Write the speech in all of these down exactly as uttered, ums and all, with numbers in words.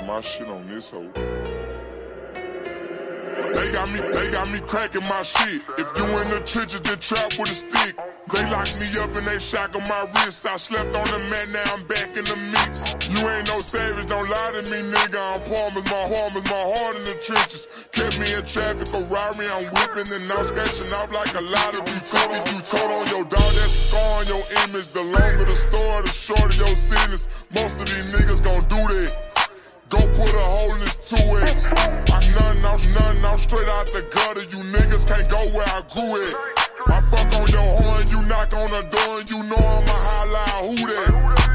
my shit on this hoe. They got me, they got me cracking my shit. If you in the trenches, then trap with a stick. They locked me up and they shackled my wrist. I slept on the mat, now I'm back in the mix. You ain't no savage, don't lie to me, nigga. I'm palming my harm is my heart in the trenches. Kept me in traffic, a robbery, I'm whipping and I'm scratching off like a lot of you told. If you told on your dog, that's a scar on your image. The longer the story, the shorter your sentence. Most of these niggas gon' do that. Go put a hole in this two X. I'm nothing, I'm nothing, I'm straight out the gutter. You niggas can't go where I grew at. I fuck on your horn, you knock on the door, and you know I'm a highlight. Who that?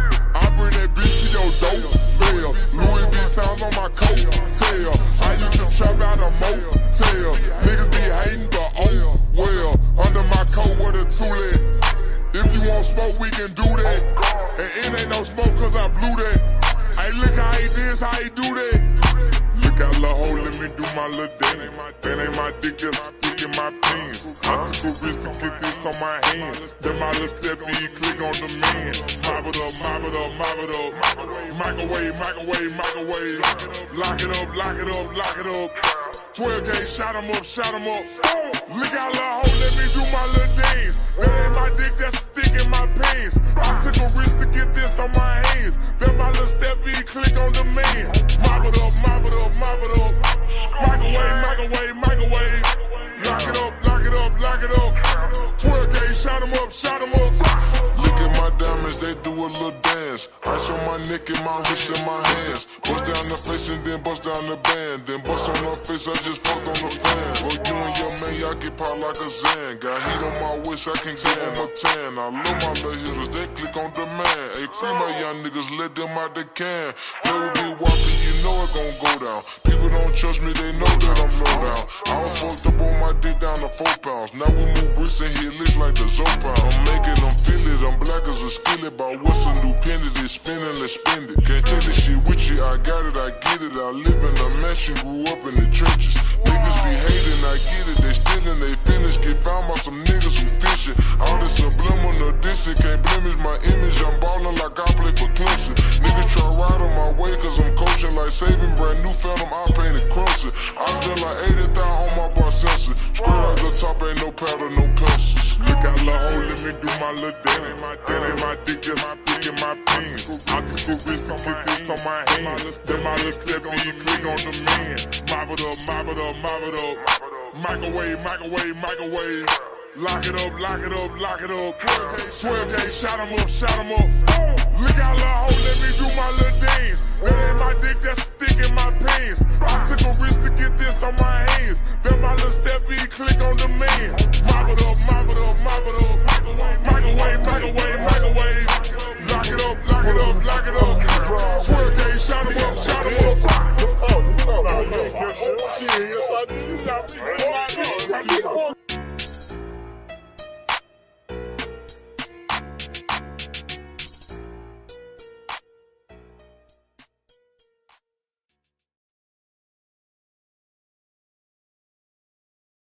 I bring that bitch to your dope bell. Louis V sounds on my coat tail. I used to trap out a motel. Niggas be hating, but oh well. Under my coat with a two-leg. If you want smoke, we can do that. And it ain't no smoke cause I blew that. Hey, look how he did, how he do that. Look out, lil' hoe, let me do my little day. That ain't my dick, just a stick in my pants. I took a risk to get this on my hand. Then my little step in, you click on the man. Mop it up, mop it up, mop it up. Microwave, microwave, microwave. Lock it up, lock it up, lock it up. twelve gauge, shot him up, shot him up. Look out, lil' hoe, let me do my little dance. That ain't my dick, that's a stick in my pants. I took a risk to get this on my hands. Then my little step in, click on the man. Mop it up, mop it up, mop it up. Microwave, microwave, microwave. Lock it up, lock it up, lock it up. twelve gauge, shot him up, shot him up. Look at my diamonds, they do a little dance. Ice on my neck and my wrist in my hands. Bust down the face and then bust down the band. Then bust on her face, I just fucked on the fan. Boy, you and your man, y'all get popped like a Zan. Got heat on my waist, I can't get on my tan. I love my little hitters, they click on demand. Hey, free my young niggas, let them out they can. Play with me whopping, you know it gon' go down. People don't trust me, they know that I'm low down. I was fucked up on my dick down to four pounds. Now we move bricks and hit licks like the Zopound. I'm making them feel it, I'm black as a skillet. But what's a new penny, they spinning, let's spend it. Can't tell this shit with you, I got it, I get it. I live in a mansion, grew up in the trenches. Niggas be hating, I get it, they stealing, they finish. Get found by some niggas who fishing. All this subliminal dissing, can't blemish my image. I'm ballin' like I play for Clemson. Niggas try ride on my way cause I'm coaching like saving. Brand new Phantom, I painted crimson. I spend like eighty thousand on my bar sensor. Straight out the top, ain't no powder, no pencils. Look out, lil' hoe, let me do my little dance. That ain't my dick, just my dick in my pants. I took a risk to get this on my hand. Then my little step in, you click on the man. Mop it up, mop it up, mop it up. Microwave, microwave, microwave. Lock it up, lock it up, lock it up. twelve gauge, shot him up, shot him up. Look out, lil'